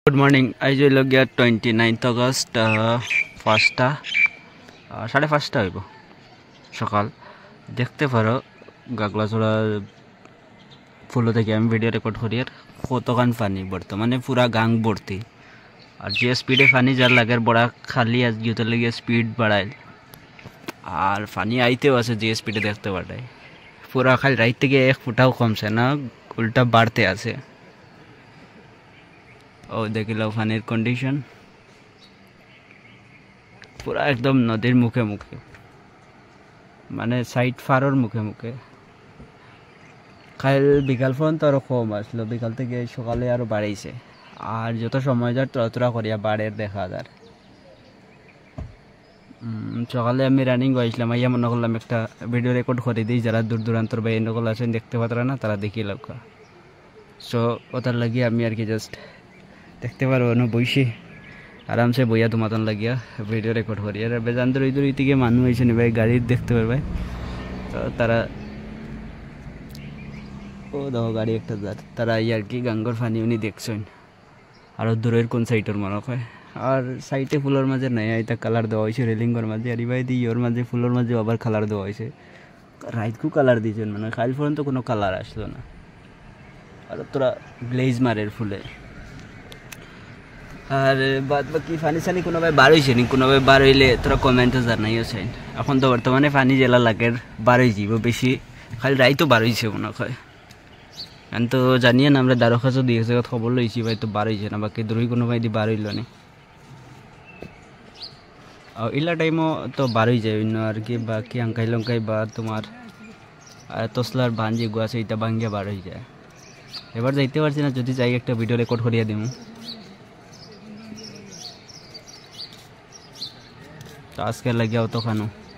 Good morning आज हल गया 29 अगस्ट 5:30 हईब सकाल देखते पारो गागलाचड़ा फुलो थे भिडियो रेकर्ड करी कतखान पानी बर्तमाने पूरा गांग भर्ती और जे स्पीडे पानी जार लागे बड़ा खाली आज जो लगे स्पीड बढ़ाइल और पानी आईते आसे जे स्पीडे देखते पाठाई पूरा खाली रात के एक फुटाओ कमसे ना उल्टा बाढ़ते आसे। ओ देखिल पानी कंडिशन पूरा एकदम नदीर मुखे मुखे माने साइड फारोर मुखे मुखे कल बिकाल पर्यन्त और कम आसलो बिकाल থেকে সকালে আরো বাড়াইছে আর যত সময় যায় ততটা করিয়া বাড়ের দেখা যায়। সকালে আমি রানিং গেছিলাম আইয়া মনে করলাম একটা ভিডিও রেকর্ড করে দিই যারা দূর দূরান্তর বা এনকল আছেন দেখতে পারে না তারা দেখি লক্ষ্য সো ওটার লাগিয়ে আমি আর কি জাস্ট देखते पारो बईसे आराम से बइया तुम्हार लगिया भिडियो रेकर्ड करी और बेजान इधर इतिके मानू आइसे नी भाई गाड़ी देखते पार भाई तो तारा ओ देखो गाड़ी एक तारा यार कि गांगर पानी उनी देखছেন और दूरेर कोन साइडर मानक है और साइडे फुलर माझे नहीं आइता कलर देवा হইছে রেলিংর মাঝে আর ভাই দি ইওর মাঝে ফুলর মাঝে আবার কালার দেওয়া হইছে রাইট কো কালার দিছেন মানে কাল পর্যন্ত কোনো কালার আসলো না আর তোরা গ্লেজ মারের ফুলে और बाद बाकी पानी सानी को बार नी को बार थोड़ा कमेंटे जानाइओ चाइन এখন तो बर्तमाने पानी जेला लागे बार बेसि खाली राइतो बार मने है तो जानिए ना द्वारका जो एक जगह खबर लैसी भाई तो बार ना बाकी दूरी को बार नी इला टाइम तो बार जाए कि बाकी आंकाई लंकाई तुम्हार तसलार बान जो आछे इटा भांगिया बार जाए एबार जाइते पारछि ना जदि जाई एक भिडियो रेकर्ड करिया दिमु तो आज के लगे तो खानो।